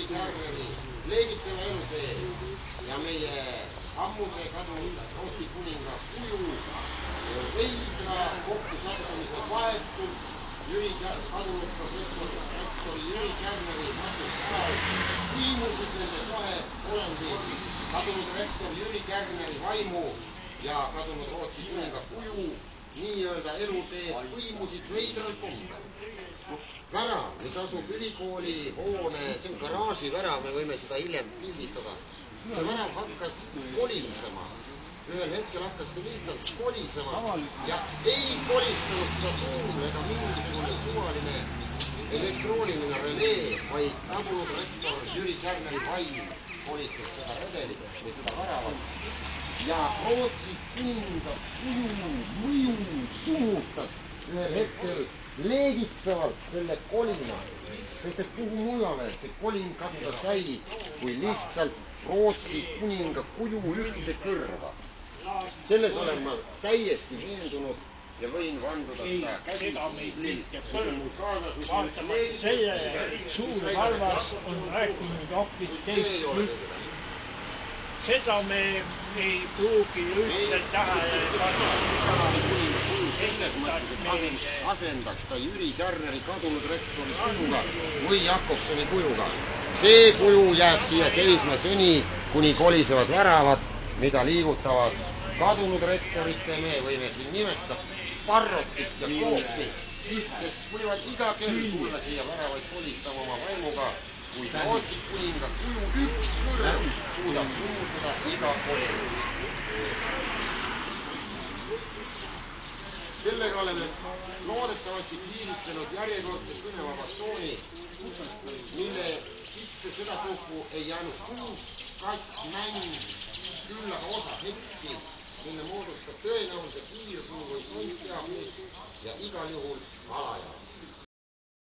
Jüri Kärneri leegitseva elutee ja meie ammuse kadunud Rootsi kuninga kuju veidra kokkusattumise vahetult kadunud professor rektor Jüri Kärneri matust ajal viimusid nende kahe olendi kadunud rektor Jüri Kärneri vaimu ja kadunud Rootsi kuninga kuju nii-öelda elutee põimusid veidral kombel. Värav, mis asub ülikooli hoone, see on garaaži värav, me võime seda hiljem pildistada. See värav hakkas kolisema. Ühel hetkel hakkas see lihtsalt kolisema ja ei kolistanud seda tuul ega mingisugune suvaline elektrooniline relee, vaid kadunud rektor Jüri Kärneri vaim kolistas seda redelit või seda väravat. Ja Rootsi kuninga kuju mõju summutas ühel hetkel leegitsevalt selle kolina, sest et kuhu mujale see kolin kaduda sai, kui lihtsalt Rootsi kuninga kuju ühte kõrva. Selles olen ma täiesti veendunud ja võin vanduda seda käsipiibli, mis on mul kaasas, mis on üks leegitsev. Suur halvas on rääkinud hoopis teist. Seda me ei pruugi üldse tähele panna. Selles mõttes, et asendaks ta Jüri Kärneri kadunud rektori kujuga või Jakobsoni kujuga. See kuju jääb siia seisma seni, kuni kolisevad väravad, mida liigutavad kadunud rektorite, me võime siin nimetada parrotit ja koopi, kes võivad iga kell tulla siia väravaid kolistama oma vaimuga, kuid Rootsi kuninga kuju üks kõrv suudab summutada iga kolin. Sellega oleme loodetavasti piiritlenud järjekordse kõnevaba tsooni, mille sisse seda puhku ei jäänud kuus, kass, mäng, küll aga osa hetki, mille moodustab tõenäoliselt hiirsuu või tondteab ja igal juhul alajaam.